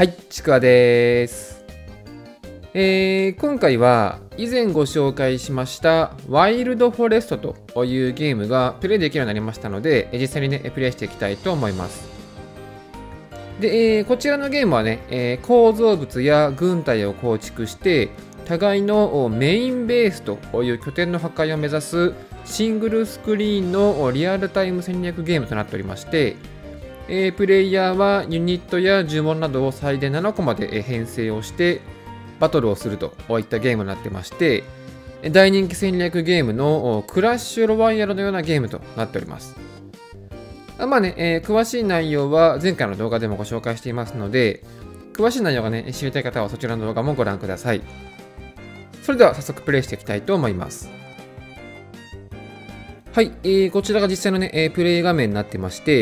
はい、ちくわです。今回は以前ご紹介しましたワイルドフォレストというゲームがプレイできるようになりましたので、実際にね、プレイしていきたいと思います。で、こちらのゲームはね、構造物や軍隊を構築して、互いのメインベースという拠点の破壊を目指すシングルスクリーンのリアルタイム戦略ゲームとなっておりまして、プレイヤーはユニットや呪文などを最大7個まで編成をしてバトルをするといったゲームになってまして、大人気戦略ゲームのクラッシュロワイヤルのようなゲームとなっております。まあね、詳しい内容は前回の動画でもご紹介していますので、詳しい内容がね、知りたい方はそちらの動画もご覧ください。それでは早速プレイしていきたいと思います。はい、こちらが実際のね、プレイ画面になってまして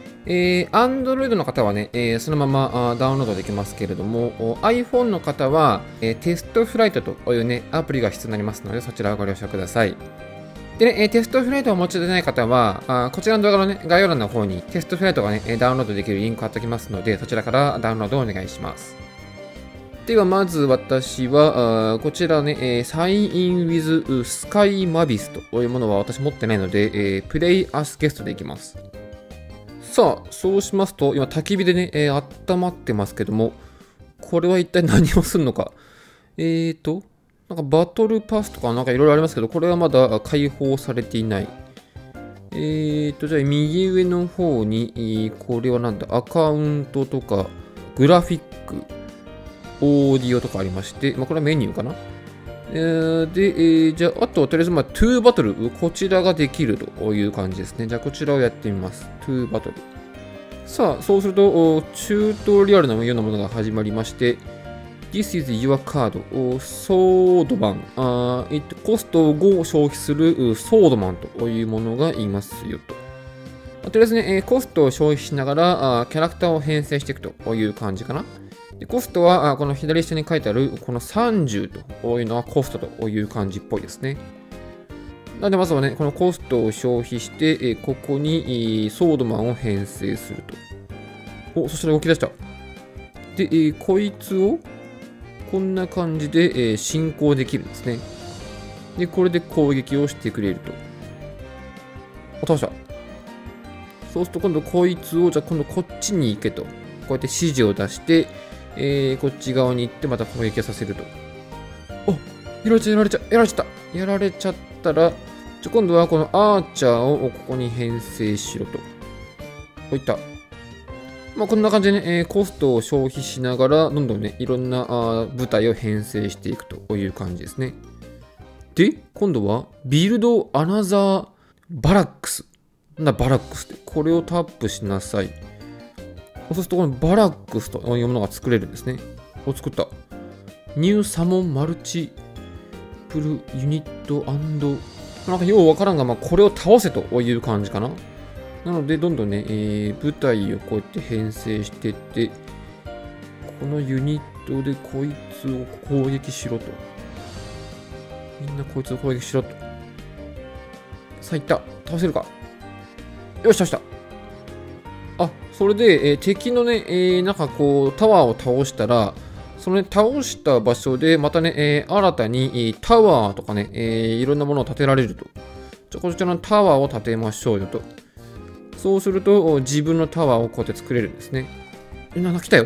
、Android の方はね、そのままダウンロードできますけれども、iPhone の方は、テストフライトというね、アプリが必要になりますので、そちらをご了承ください。でね、テストフライトをお持ちでない方は、こちらの動画のね、概要欄の方にテストフライトがね、ダウンロードできるリンク貼っておきますので、そちらからダウンロードをお願いします。では、まず私は、こちらね、Sign in with Sky Mavis というものは私持ってないので、Play as Guest でいきます。さあ、そうしますと、今、焚き火でね、温まってますけども、これは一体何をするのか。なんかバトルパスとかなんかいろいろありますけど、これはまだ開放されていない。じゃあ右上の方に、これはなんだ、アカウントとか、グラフィック、オーディオとかありまして、これはメニューかな。で、じゃあ、あとはとりあえず、2バトル、こちらができるという感じですね。じゃあ、こちらをやってみます。2バトル。さあ、そうすると、チュートリアルのようなものが始まりまして、This is your card, ソードマン。コストを5消費するソードマンというものがいますよと。とりあえずね、コストを消費しながらキャラクターを編成していくという感じかな。でコストはこの左下に書いてあるこの30というのはコストという感じっぽいですね。なのでまずはね、このコストを消費して、ここにソードマンを編成すると。そしたら動き出した。で、こいつをこんな感じで進行できるんですね。で、これで攻撃をしてくれると。倒した。そうすると今度こいつを、じゃあ今度こっちに行けと。こうやって指示を出して、こっち側に行ってまた攻撃をさせると。やられちゃったら、今度はこのアーチャーをここに編成しろと。こういった。こんな感じでね、コストを消費しながら、どんどんね、いろんな部隊を編成していくという感じですね。で、今度は、ビルドアナザーバラックス。なんだバラックスって。これをタップしなさい。そうすると、このバラックスというものが作れるんですね。作った。ニューサモンマルチプルユニット&なんかようわからんが、これを倒せという感じかな。なので、どんどんね、部隊をこうやって編成していって、このユニットでこいつを攻撃しろと。みんなこいつを攻撃しろと。さあ、いった。倒せるか。よし、倒した。それで、敵のね、なんかこう、タワーを倒したら、そのね、倒した場所で、またね、新たにタワーとかね、いろんなものを建てられると。じゃあ、こちらのタワーを建てましょうよと。そうすると、自分のタワーをこうやって作れるんですね。来たよ。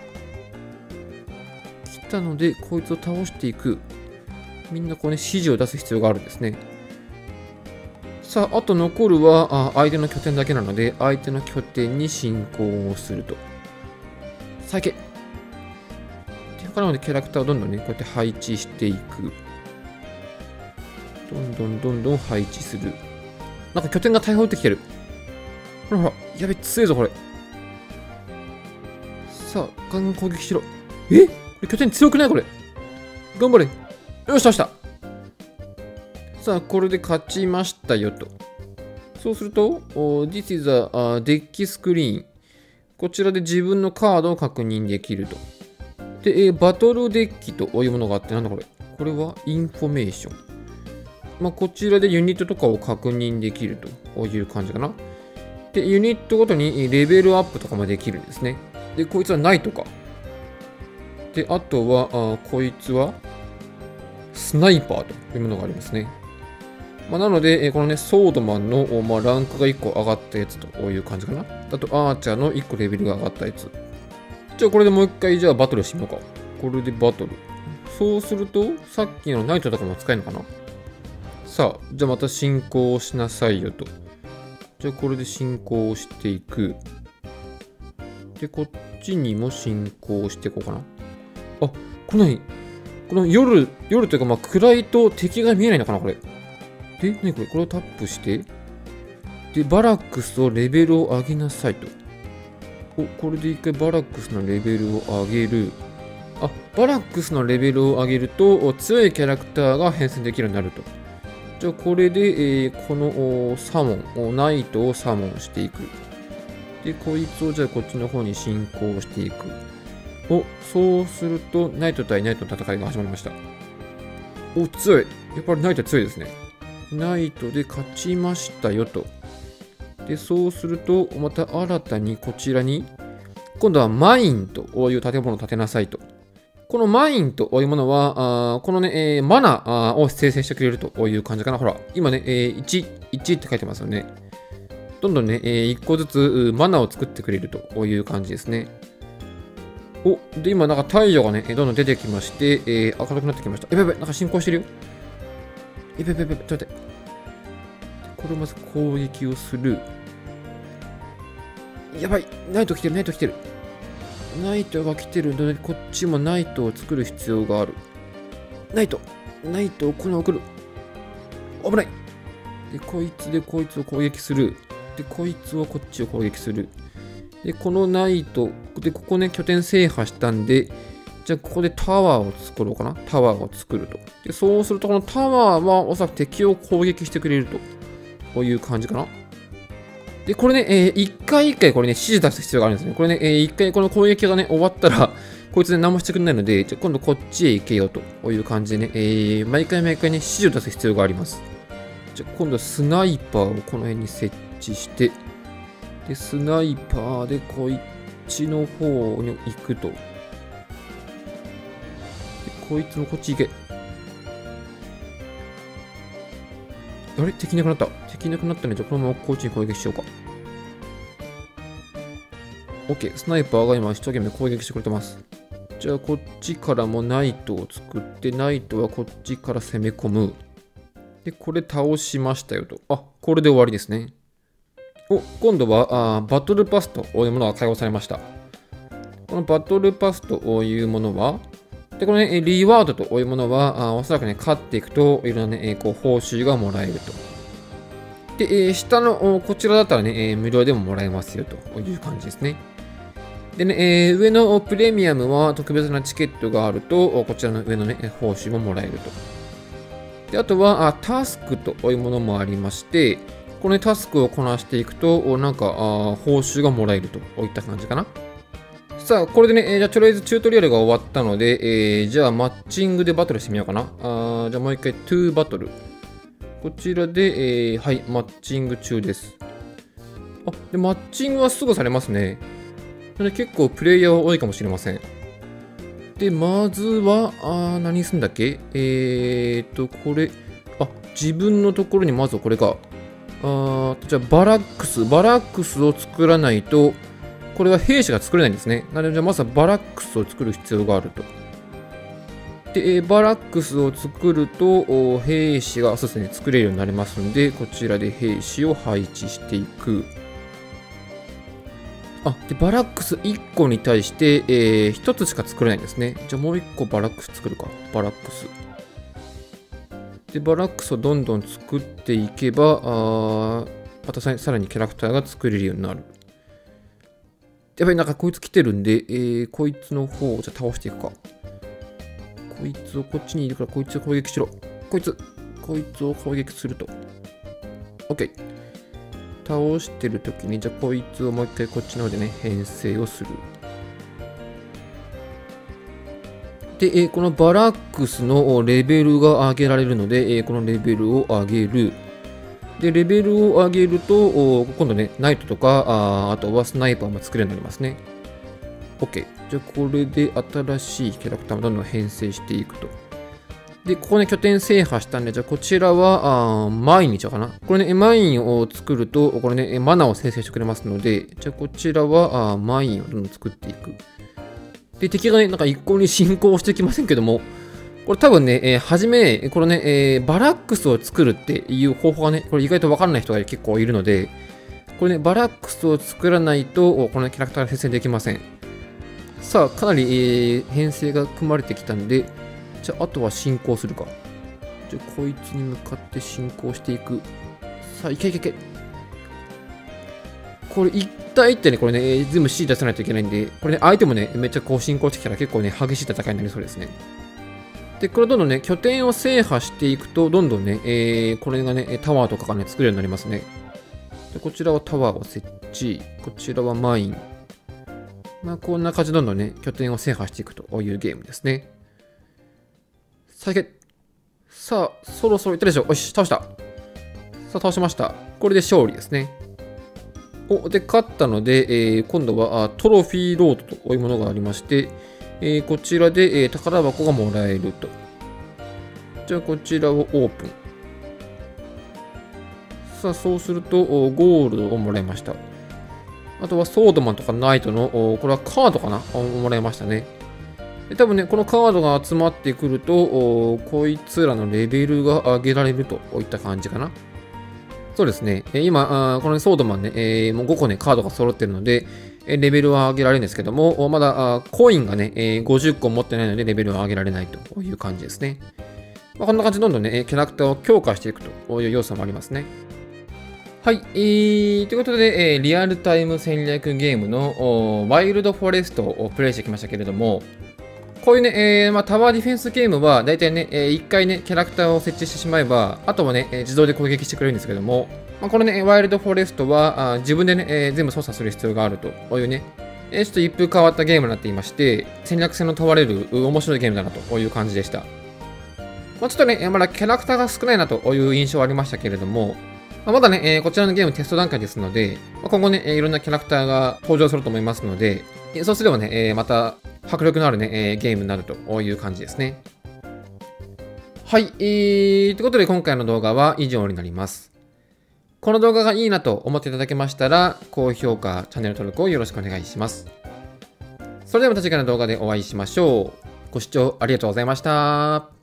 来たので、こいつを倒していく。みんなこうね、指示を出す必要があるんですね。さあ、あと残るは相手の拠点だけなので、相手の拠点に進行をすると。さあ、行け。他のキャラクターをどんどんね、こうやって配置していく。どんどん配置する。なんか拠点が大砲打ってきてる。ほら、やべ、強いぞ、これ。さあ、ガンガン攻撃しろ。これ拠点強くないこれ。頑張れ。よし、倒した。さあ、これで勝ちましたよと。そうすると、This is a deck screen。こちらで自分のカードを確認できると。で、バトルデッキというものがあって、なんだこれ。これはインフォメーション。こちらでユニットとかを確認できるという感じかな。で、ユニットごとにレベルアップとかもできるんですね。で、こいつはナイトか。 で、あとは、こいつは、スナイパーというものがありますね。なので、このね、ソードマンの、ランクが1個上がったやつという感じかな。あと、アーチャーの1個レベルが上がったやつ。じゃあ、これでもう一回、じゃあ、バトルしてみようか。これでバトル。そうすると、さっきのナイトとかも使えるのかな。さあ、じゃあまた進行しなさいよと。じゃあ、これで進行していく。で、こっちにも進行していこうかな。あ、この夜というか、暗いと敵が見えないのかな、これ。で、これをタップして、で、バラックスをレベルを上げなさいと。これで一回バラックスのレベルを上げる。バラックスのレベルを上げると、強いキャラクターが変遷できるようになると。じゃあ、これで、このサモン、ナイトをサモンしていく。で、こいつをじゃあこっちの方に進行していく。そうすると、ナイト対ナイトの戦いが始まりました。強い。やっぱりナイト強いですね。ナイトで勝ちましたよと。で、そうすると、また新たにこちらに、今度はマインという建物を建てなさいと。このマインというものは、このね、マナを生成してくれるという感じかな。ほら、今ね、1って書いてますよね。どんどんね、1個ずつマナを作ってくれるという感じですね。で、今なんか太陽がね、どんどん出てきまして、明るくなってきました。やばい、なんか進行してるよ。やばい、ちょっと待って。これをまず攻撃をする。やばい、ナイト来てる。ナイトが来てるので、こっちもナイトを作る必要がある。ナイトをこの送る。危ない。で、こいつを攻撃する。で、こいつはこっちを攻撃する。で、このナイト、で、ここね、拠点制覇したんで、じゃあ、ここでタワーを作ろうかな。タワーを作ると。で、そうすると、このタワーはおそらく敵を攻撃してくれると。こういう感じかな。で、これね、一回これね、指示出す必要があるんですね。これね、一回この攻撃がね、終わったら、こいつね、何もしてくれないので、じゃあ今度こっちへ行けよという感じでね、毎回ね、指示を出す必要があります。じゃあ今度スナイパーをこの辺に設置して、で、スナイパーでこっちの方に行くと。で、こいつもこっち行け。あれ敵いなくなった。敵いなくなったので、じゃあこのままこっちに攻撃しようか。OK。スナイパーが今一生懸命攻撃してくれてます。じゃあこっちからもナイトを作って、ナイトはこっちから攻め込む。で、これ倒しましたよと。これで終わりですね。今度はバトルパスというものが解放されました。このバトルパスというものは、で、このね、リワードというものは、おそらくね、勝っていくと、いろんなね、報酬がもらえると。で、下のこちらだったらね、無料でももらえますよという感じですね。でね、上のプレミアムは特別なチケットがあると、こちらの上のね、報酬ももらえると。で、あとは、タスクというものもありまして、この、ね、タスクをこなしていくと、なんか、報酬がもらえるといった感じかな。さあ、これでね、じゃあとりあえずチュートリアルが終わったので、じゃあマッチングでバトルしてみようかな。じゃあもう一回、トゥーバトル。こちらで、はい、マッチング中です。で、マッチングはすぐされますね。なので結構プレイヤーは多いかもしれません。で、まずは、何すんだっけこれ、自分のところにまずこれか。じゃあバラックスを作らないと、これは兵士が作れないんですね。なので、まずはバラックスを作る必要があると。で、バラックスを作ると、兵士が、そうですね、作れるようになりますので、こちらで兵士を配置していく。で、バラックス1個に対して、1つしか作れないんですね。じゃあもう1個バラックス作るか。バラックス。で、バラックスをどんどん作っていけば、またさらにキャラクターが作れるようになる。やばい、なんかこいつ来てるんで、こいつの方をじゃあ倒していくか。こいつをこっちにいるから、こいつを攻撃しろ。こいつを攻撃すると。OK。倒してるときに、じゃあこいつをもう一回こっちの方でね、編成をする。で、このバラックスのレベルが上げられるので、このレベルを上げる。で、レベルを上げると、今度ね、ナイトとか、あとはスナイパーも作れるようになりますね。 OK。じゃあ、これで新しいキャラクターもどんどん編成していくと。で、ここね、拠点制覇したんで、じゃあ、こちらは、マインにしようかな。これね、マインを作ると、これね、マナーを生成してくれますので、じゃあ、こちらは、マインをどんどん作っていく。で、敵がね、なんか一向に進行してきませんけども、これ多分ね、初め、これね、バラックスを作るっていう方法がね、これ意外とわかんない人が結構いるので、これね、バラックスを作らないと、このキャラクターが編成できません。さあ、かなり、編成が組まれてきたんで、じゃあ、あとは進行するか。じゃあ、こいつに向かって進行していく。さあ、いけいけいけ。これ、一体一体ね、これね、全部指示出さないといけないんで、これね、相手もね、めっちゃこう進行してきたら結構ね、激しい戦いになりそうですね。で、これどんどんね、拠点を制覇していくと、どんどんね、これがね、タワーとかがね、作れるようになりますね。で、こちらはタワーを設置。こちらはマイン。まあ、こんな感じでどんどんね、拠点を制覇していくというゲームですね。さあ、そろそろいったでしょう。よし、倒した。さあ、倒しました。これで勝利ですね。で、勝ったので、今度はトロフィーロードというものがありまして、こちらで、宝箱がもらえると。じゃあ、こちらをオープン。さあ、そうすると、ゴールドをもらいました。あとはソードマンとかナイトの、これはカードかなもらいましたね。で多分ね、このカードが集まってくると、こいつらのレベルが上げられるといった感じかな。そうですね。今、このソードマンね、もう5個ね、カードが揃ってるので、レベルは上げられるんですけども、まだコインがね、50個持ってないので、レベルは上げられないという感じですね。まあ、こんな感じでどんどんね、キャラクターを強化していくという要素もありますね。はい、ということで、リアルタイム戦略ゲームのワイルドフォレストをプレイしてきましたけれども、こういうね、タワーディフェンスゲームは、だいたいね、1回ね、キャラクターを設置してしまえば、あとはね、自動で攻撃してくれるんですけども、このね、ワイルドフォレストは、自分でね、全部操作する必要があるというね、ちょっと一風変わったゲームになっていまして、戦略性の問われる面白いゲームだなという感じでした。ちょっとね、まだキャラクターが少ないなという印象はありましたけれども、まだね、こちらのゲームテスト段階ですので、今後ね、いろんなキャラクターが登場すると思いますので、そうすればね、また迫力のあるね、ゲームになるという感じですね。はい、ということで今回の動画は以上になります。この動画がいいなと思っていただけましたら、高評価、チャンネル登録をよろしくお願いします。それではまた次回の動画でお会いしましょう。ご視聴ありがとうございました。